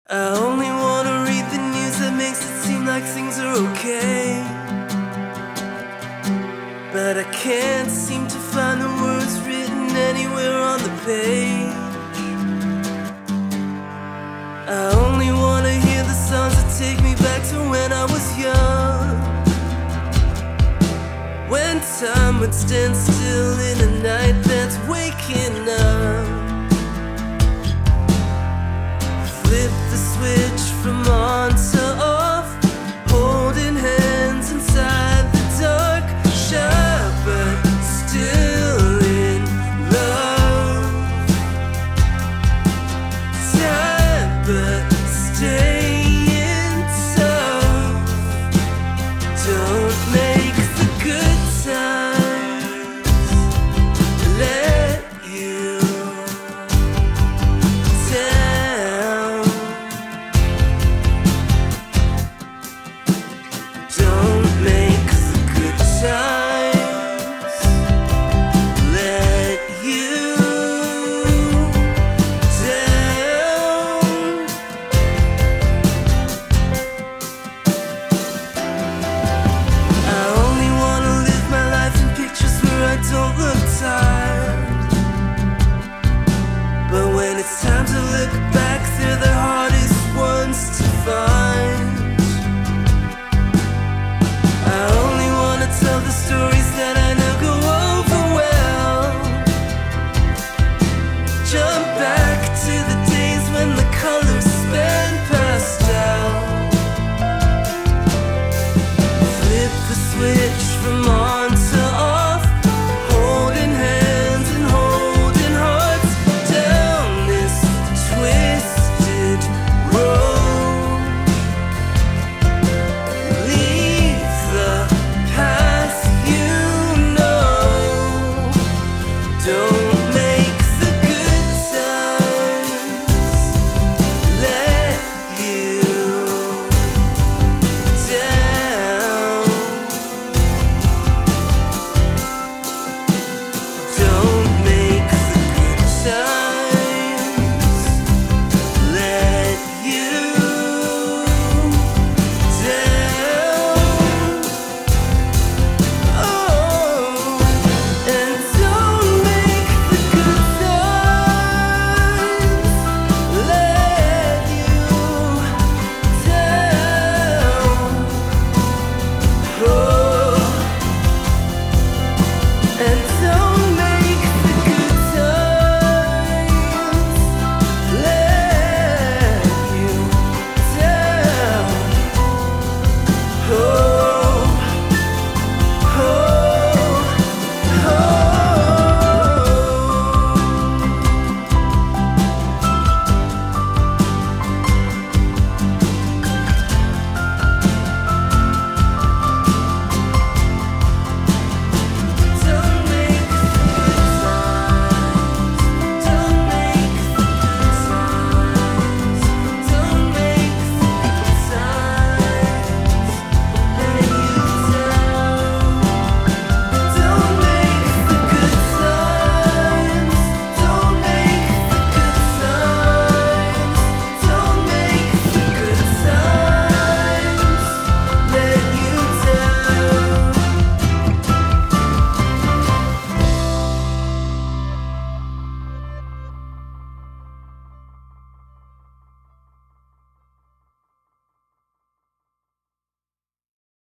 I only wanna read the news that makes it seem like things are okay, but I can't seem to find the words written anywhere on the page. I only wanna hear the songs that take me back to when I was young, when time would stand still in a night that's waking up. Flip the switch from on